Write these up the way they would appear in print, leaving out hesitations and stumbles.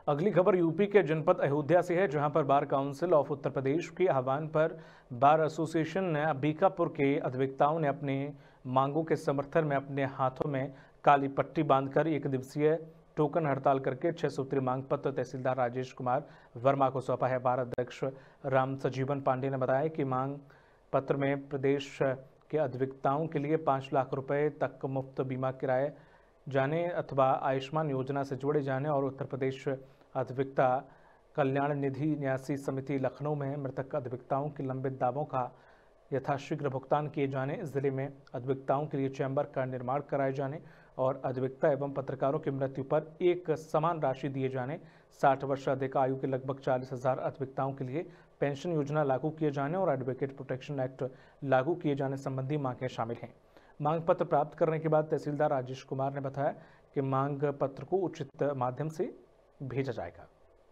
अगली खबर यूपी के जनपद अयोध्या से है, जहां पर bar council of Uttar Pradesh के आह्वान पर बार एसोसिएशन ने अंबिकापुर के अधिवक्ताओं ने अपने मांगों के समर्थन में अपने हाथों में काली पट्टी बांधकर एक दिवसीय टोकन हड़ताल करके 6 सूत्रीय मांग पत्र तहसीलदार राजेश कुमार वर्मा को सौंपा है। बार अध्यक्ष राम सजीवन पांडे ने बताया कि मांग पत्र में प्रदेश के अधिवक्ताओं के लिए 5 लाख रुपए तक मुफ्त बीमा किराए जाने अथवा आयुष्मान योजना से जोड़े जाने और उत्तर प्रदेश अधिवक्ता कल्याण निधि न्यासी समिति लखनऊ में मृतक अधिवक्ताओं के लंबित दावों का यथाशीघ्र भुगतान किए जाने, जिले में अधिवक्ताओं के लिए चैम्बर का निर्माण कराए जाने और अधिवक्ता एवं पत्रकारों की मृत्यु पर एक समान राशि दिए जाने, 60 वर्ष से अधिक आयु के लगभग 40,000 अधिवक्ताओं के लिए पेंशन योजना लागू किए जाने और एडवोकेट प्रोटेक्शन एक्ट लागू किए जाने संबंधी मांगें शामिल हैं। मांग पत्र प्राप्त करने के बाद तहसीलदार राजेश कुमार ने बताया कि मांग पत्र को उचित माध्यम से भेजा जाएगा।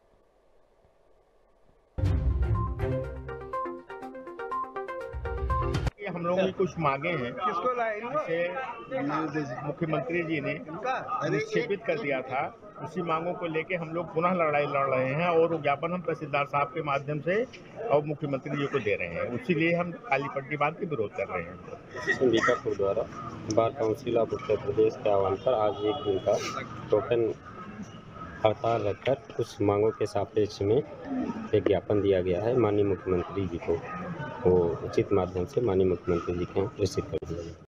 हम लोगों की कुछ मांगे हैं जिसे मुख्यमंत्री जी ने निक्षेपित कर दिया था, उसी मांगों को लेके हम लोग पुनः लड़ाई लड़ रहे हैं और ज्ञापन हम तहसीलदार साहब के माध्यम से और मुख्यमंत्री जी को दे रहे हैं। उसीलिए हम काली पट्टी बांध के विरोध कर रहे हैं। अंबिकापुर द्वारा bar council of Uttar Pradesh के आह्वान पर आज एक दिन का टोकन हड़ताल रखकर कुछ मांगों के सापेक्ष में एक ज्ञापन दिया गया है माननीय मुख्यमंत्री जी को। वो उचित माध्यम से माननीय मुख्यमंत्री जी के यहाँ प्रेषित कर दिया गया।